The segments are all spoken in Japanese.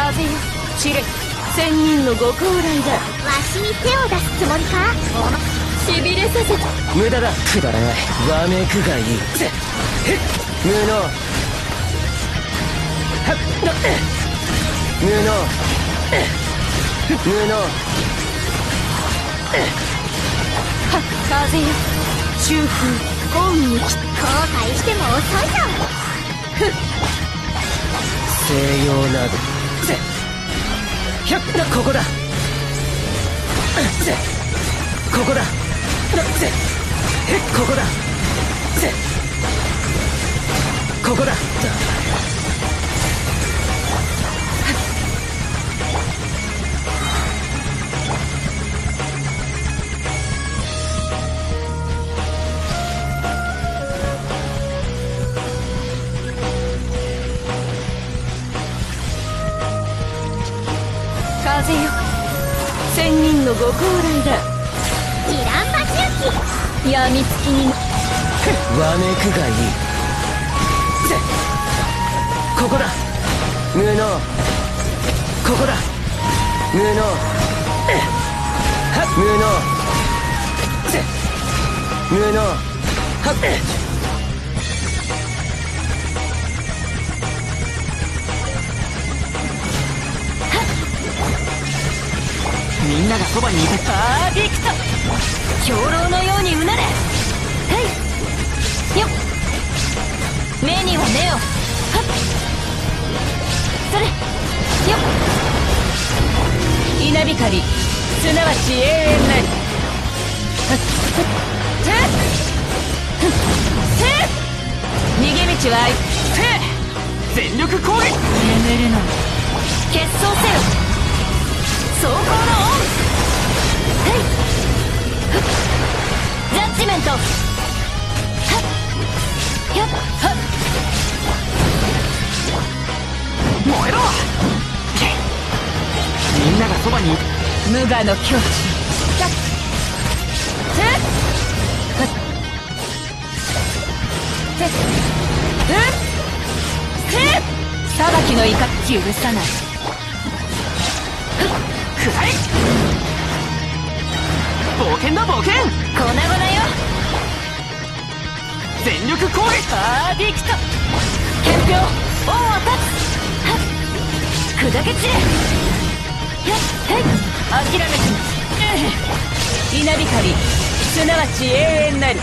風よ散れ、千人のご高来だ。 わしに手を出すつもりか。 しびれさせた。 無駄だ。くだらないわめくがいい。無能無能無能。 風よ中風恩に来。 後悔しても遅いぞ。 西洋などここだここだここだここだ。 風よ千人のご高来だ。 イランバ周期。 やみつきにわめくがいい。ここだ無能ここだ無能無能無能みんながそばにいて。 パーフェクト。兵糧のようにうなれ。はいよっ。目には目を。はっそれよっ。稲光すなわち永遠なり。逃げ道は愛。 全力攻撃。 眠るの決闘せよ。走行のオン。はいジャッジメント。はっよっはっ燃えろ。みんながそばにいて。 無我の境地。キャッてはって裁きの怒り許さない。 くらえ。冒険だ冒険。 粉々よ。 全力攻撃。 パーフェクト。憲兵恩を断つ。はっ砕け散れ。やっはい諦めて。稲光すなわち永遠なり。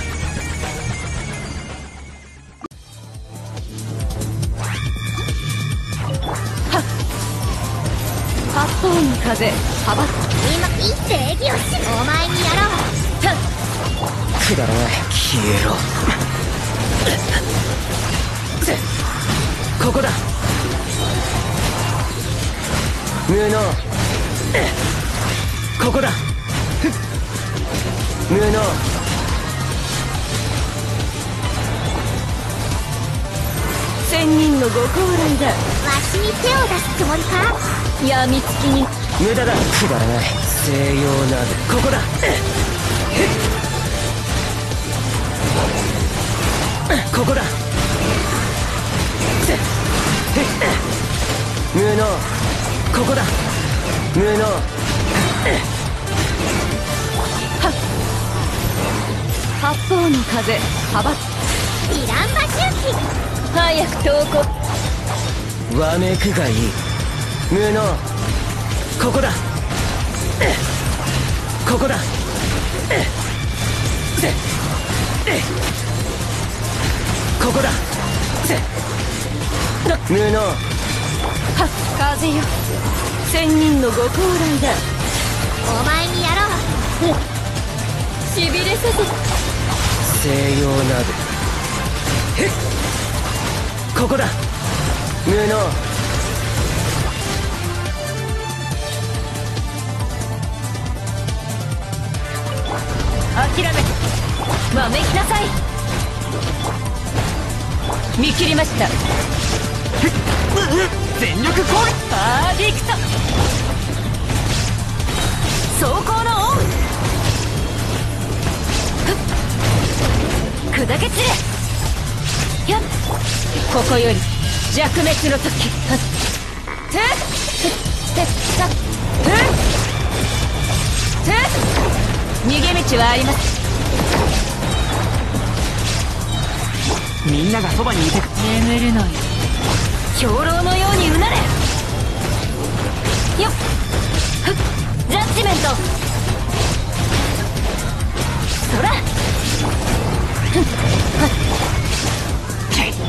八方の風幅今一世儀をしお前にやろう。 くだらない消えろ。ここだ無能ここだ無能千人のご高来だ。 わしに手を出すつもりか。 やみつきに無駄だ。くだらない西洋などここだここだ無能ここだ無能八方の風幅イランバ周期。 早く投降。 わめくがいい。無能ここだここだここだ無能はっ風よ千人のご高来だ。 お前にやろう。 しびれさせ西洋などここだ無能諦めてわめきなさい。見切りました。 全力攻撃。 パーフェクト。走行のオン。砕け散れ。やっここより弱滅の時。 逃げ道はあります。 みんながそばにいてく眠るのよ。兵糧のようにうなれ。よっふっ、ジャッジメント。そらふっはっけい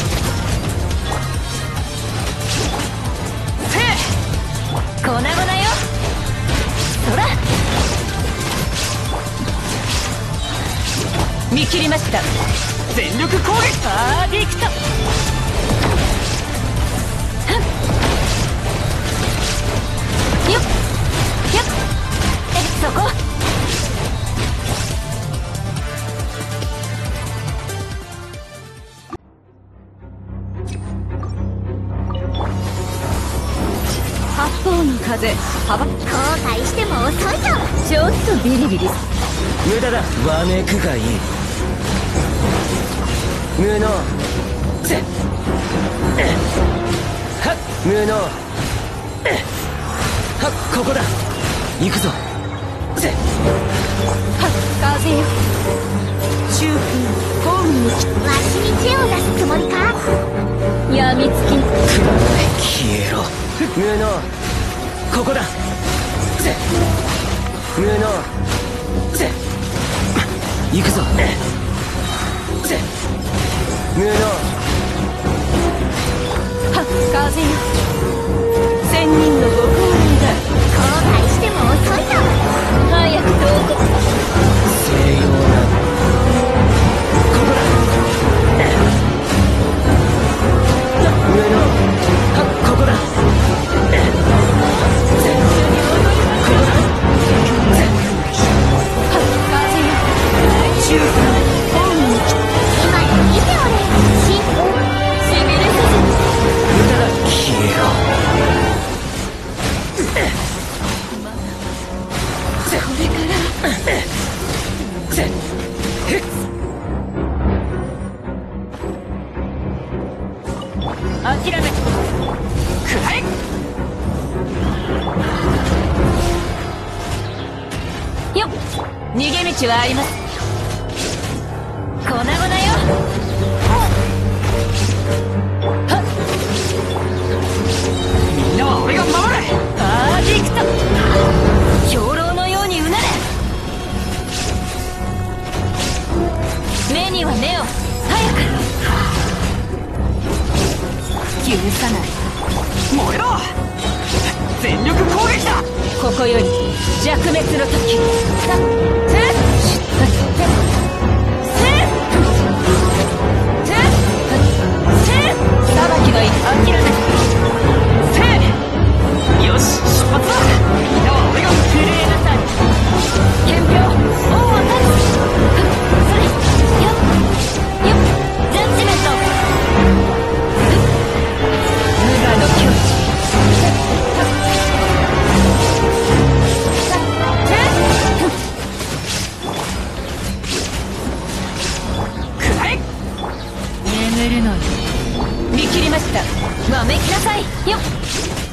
せ粉々よ。そら見切りました。 全力攻撃パーディクト。よっよっそこ。八方の風幅後悔しても遅いよ。 ちょっとビリビリ。 無駄だ。わめくがいい。無能せっはっ無能はっここだ。行くぞ。せっはっ風よ。中風ホームにわしに手を出すつもりか。 やみつきにくだらない。消えろ。無能ここだ。せっ無能せっ行くぞ。せっ無能はっ風よ。千人のご降臨だ。 後悔しても遅いよ。 早くどうぞ。 西洋なここだ。無能はっここだ。せっここだ。せっはっ風よ。中風ホームに今に見ておれ。 しびれさせ無駄だ。消えろ。 これからせっへっ諦めくらえよっ逃げ道はあります。粉々よ。はっみんなは俺が守るパーディクト。兵糧のようにうなれ。目には目を早く。許さない。 燃えろ全力攻撃だここより弱滅の時。させっ裁きがいい。諦めせよし出発だみんなは俺が震えなさい。憲兵王を立つ。それよっよっジャッジメント。無我の境地。 くらえ眠るのよ。見切りました。わめきなさいよっ